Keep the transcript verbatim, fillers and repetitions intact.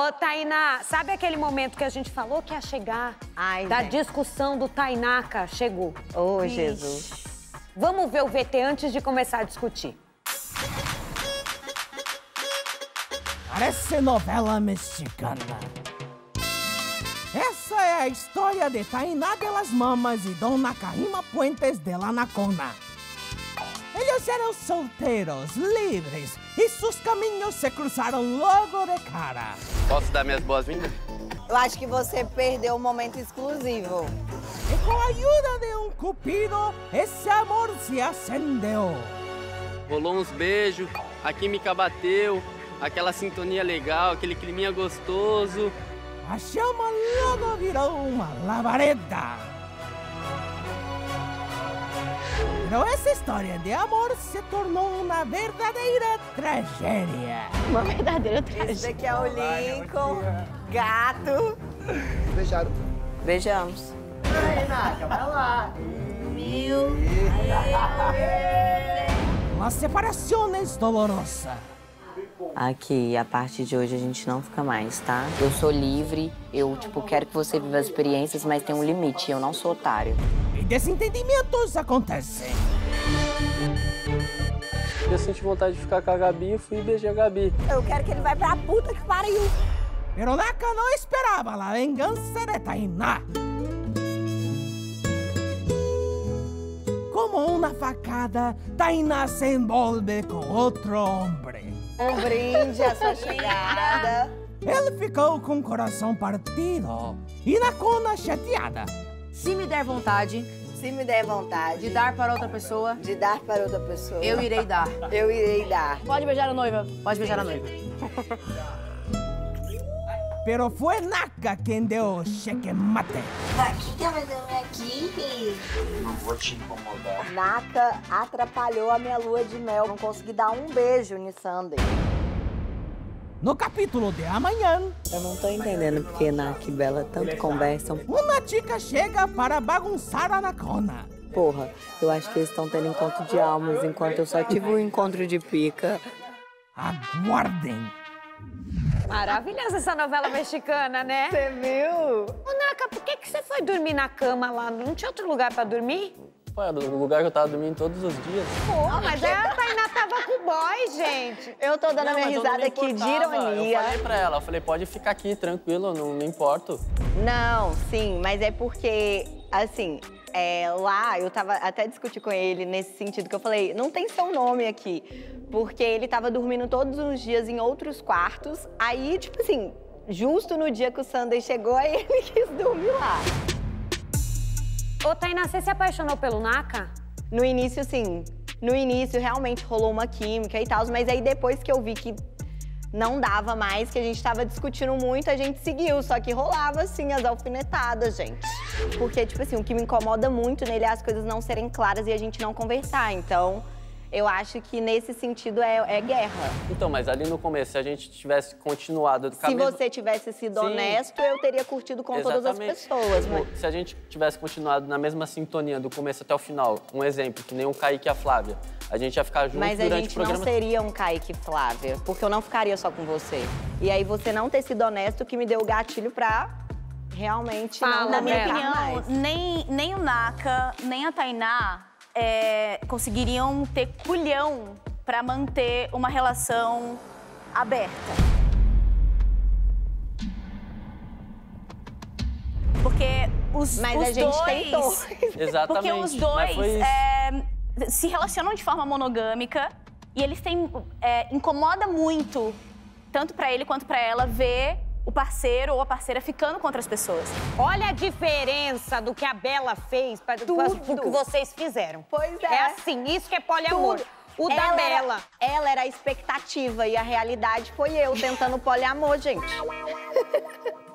Ô, Tainá, sabe aquele momento que a gente falou que ia chegar? Ai, da gente. discussão do Tainaca, chegou. Ô, oh, Ixi. Jesus. Vamos ver o V T antes de começar a discutir. Parece novela mexicana. Essa é a história de Tainá de las Mamas e Dona Caima Puentes de la Nacona. Eles eram solteiros, livres, e seus caminhos se cruzaram logo de cara. Posso dar minhas boas-vindas? Eu acho que você perdeu um momento exclusivo. E com a ajuda de um cupido, esse amor se acendeu. Rolou uns beijos, a química bateu, aquela sintonia legal, aquele climinha gostoso. A chama logo virou uma labareda. Pero essa história de amor se tornou uma verdadeira tragédia. Uma verdadeira tragédia. Esse daqui é o Lincoln, gato. Beijaram. Beijamos. Ai, Naka, vai lá. Meu Uma separação é dolorosa. Aqui, a partir de hoje a gente não fica mais, tá? Eu sou livre, eu, tipo, quero que você viva as experiências, mas tem um limite, eu não sou otário. E desentendimentos acontecem. Eu senti vontade de ficar com a Gabi e fui e beijei a Gabi. Eu quero que ele vá pra puta que pariu. Pero Naka não esperava a vingança de Tainá. Como uma facada, Tainá se envolve com outro homem. Um brinde à sua chegada. Ele ficou com o coração partido e Nacona chateada. Se me der vontade Se me der vontade de dar para outra pessoa, de dar para outra pessoa, eu irei dar. eu irei dar. Pode beijar a noiva. Pode beijar a noiva. Pero foi Naka quem deu o cheque mate. O que tá fazendo aqui? Não vou te incomodar. Naka atrapalhou a minha lua de mel. Não consegui dar um beijo no Sunday. No capítulo de amanhã, Eu não tô entendendo porque Naka e Bela tanto conversam. uma chica chega para bagunçar a Nacona. Porra, eu acho que eles estão tendo encontro de almas, enquanto eu só tive um encontro de pica. Aguardem. Maravilhosa essa novela mexicana, né? Você viu? Ô, Naka, por que, que você foi dormir na cama lá? Não tinha outro lugar pra dormir? Pô, era o lugar que eu tava dormindo todos os dias. Pô, mas a Tainá tava com o boy, gente. Eu tô dando a Não, minha mas eu não risada me aqui de importava. ironia. Eu falei pra ela, eu falei, pode ficar aqui, tranquilo, eu não me importo. Não, sim, mas é porque, assim, é, lá eu tava até discutindo com ele nesse sentido que eu falei, não tem seu nome aqui. Porque ele tava dormindo todos os dias em outros quartos. Aí, tipo assim, justo no dia que o Sunday chegou, aí ele quis dormir lá. Ô, Tainá, você se apaixonou pelo Naka? No início, sim. No início, realmente rolou uma química e tal, mas aí depois que eu vi que não dava mais, que a gente tava discutindo muito, a gente seguiu. Só que rolava, assim, as alfinetadas, gente. Porque, tipo assim, o que me incomoda muito nele é as coisas não serem claras e a gente não conversar. Então, eu acho que nesse sentido é, é guerra. Então, mas ali no começo, se a gente tivesse continuado... Se você tivesse sido Sim. honesto, eu teria curtido com todas as Exatamente. pessoas. Tipo, Mas... se a gente tivesse continuado na mesma sintonia do começo até o final, um exemplo, que nem o Kaique e a Flávia, a gente ia ficar junto Mas a durante gente o programa... não seria um Kaique e Flávia, porque eu não ficaria só com você. E aí você não ter sido honesto que me deu o gatilho pra realmente Fala, não Na minha Bela. comunicar opinião, mais. nem, nem o Naka, nem a Tainá é, conseguiriam ter culhão pra manter uma relação aberta. Porque os, Mas os a gente dois... tentou. Exatamente. Porque os mas dois foi isso. é, se relacionam de forma monogâmica e eles têm... É, incomoda muito, tanto pra ele quanto pra ela, ver o parceiro ou a parceira ficando com outras pessoas. Olha a diferença do que a Bela fez para o que vocês fizeram. Pois é. É assim, isso que é poliamor. Tudo. O da Ela Bela. Era, ela era a expectativa e a realidade foi eu tentando poliamor, gente.